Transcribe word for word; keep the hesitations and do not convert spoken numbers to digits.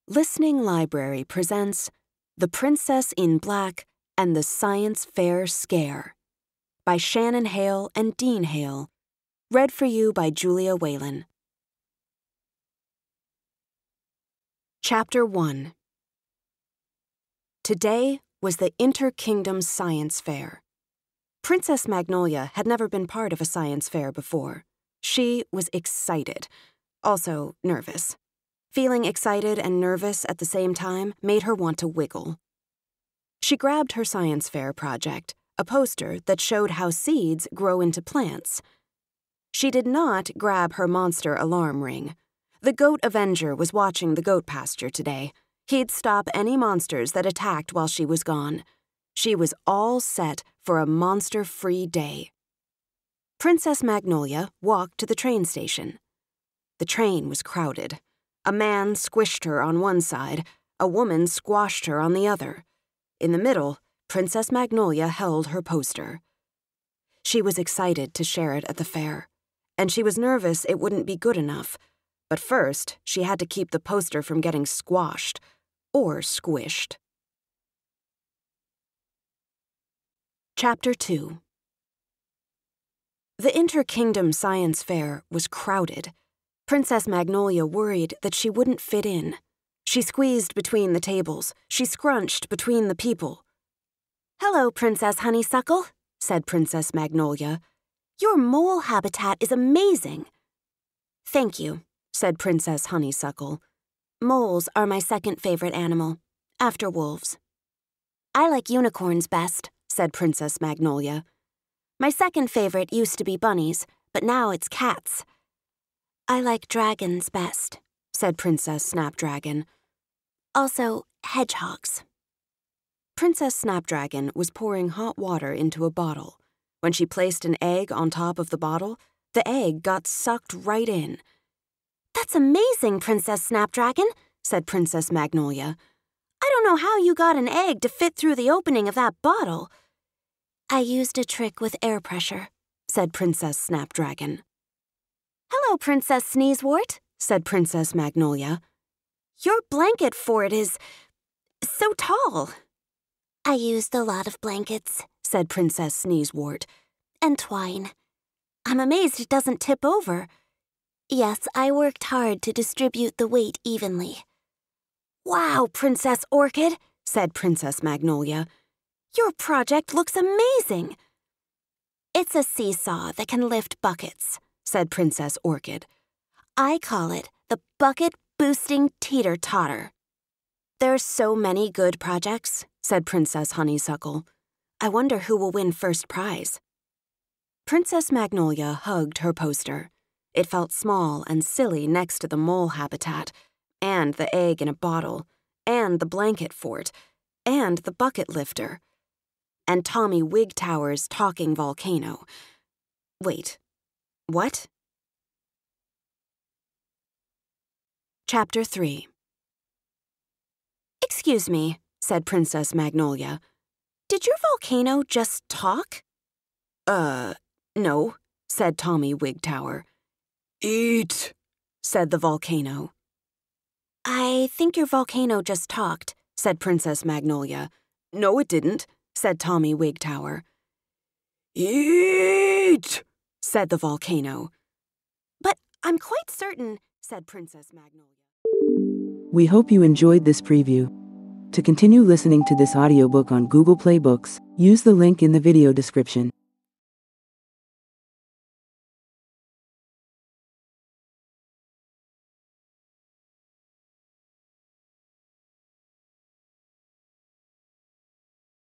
Listening Library presents The Princess in Black and the Science Fair Scare by Shannon Hale and Dean Hale. Read for you by Julia Whelan. Chapter one. Today was the Interkingdom Science Fair. Princess Magnolia had never been part of a science fair before. She was excited, also nervous. Feeling excited and nervous at the same time made her want to wiggle. She grabbed her science fair project, a poster that showed how seeds grow into plants. She did not grab her monster alarm ring. The Goat Avenger was watching the goat pasture today. He'd stop any monsters that attacked while she was gone. She was all set for a monster-free day. Princess Magnolia walked to the train station. The train was crowded. A man squished her on one side, a woman squashed her on the other. In the middle, Princess Magnolia held her poster. She was excited to share it at the fair, and she was nervous it wouldn't be good enough. But first, she had to keep the poster from getting squashed or squished. Chapter two. The Interkingdom Science Fair was crowded. Princess Magnolia worried that she wouldn't fit in. She squeezed between the tables. She scrunched between the people. "Hello, Princess Honeysuckle," said Princess Magnolia. "Your mole habitat is amazing." "Thank you," said Princess Honeysuckle. "Moles are my second favorite animal, after wolves." "I like unicorns best," said Princess Magnolia. "My second favorite used to be bunnies, but now it's cats." "I like dragons best," said Princess Snapdragon. "Also, hedgehogs." Princess Snapdragon was pouring hot water into a bottle. When she placed an egg on top of the bottle, the egg got sucked right in. "That's amazing, Princess Snapdragon," said Princess Magnolia. "I don't know how you got an egg to fit through the opening of that bottle." "I used a trick with air pressure," said Princess Snapdragon. "Hello, Princess Sneezewort," said Princess Magnolia. "Your blanket fort is so tall." "I used a lot of blankets," said Princess Sneezewort, "and twine. I'm amazed it doesn't tip over. Yes, I worked hard to distribute the weight evenly." "Wow, Princess Orchid," said Princess Magnolia. "Your project looks amazing." "It's a seesaw that can lift buckets," said Princess Orchid. "I call it the bucket-boosting teeter-totter." "There are so many good projects," said Princess Honeysuckle. "I wonder who will win first prize." Princess Magnolia hugged her poster. It felt small and silly next to the mole habitat, and the egg in a bottle, and the blanket fort, and the bucket lifter, and Tommy Wigtower's talking volcano. Wait, what? Chapter three. "Excuse me," said Princess Magnolia. "Did your volcano just talk?" Uh, no," said Tommy Wigtower. "Eat," said the volcano. "I think your volcano just talked," said Princess Magnolia. "No, it didn't," said Tommy Wigtower. "Eat," said the volcano. "But I'm quite certain," said Princess Magnolia. We hope you enjoyed this preview. To continue listening to this audiobook on Google Play Books, use the link in the video description.